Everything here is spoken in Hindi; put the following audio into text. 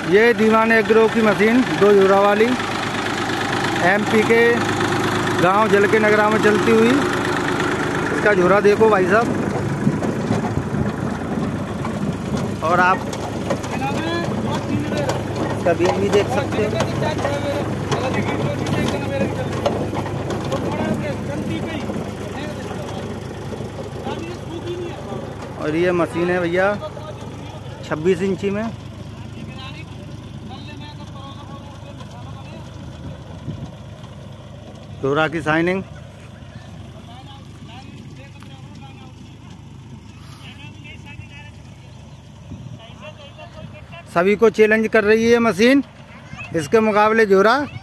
ये दीवाने एग्रो की मशीन 2 जोड़ा वाली एमपी के गांव जल के नगरा में चलती हुई। इसका झोरा देखो भाई साहब, और आप इसका बीज भी देख सकते हो। और ये मशीन है भैया 26 इंची में। झोरा की शाइनिंग। सभी को चैलेंज कर रही है मशीन, इसके मुकाबले झोरा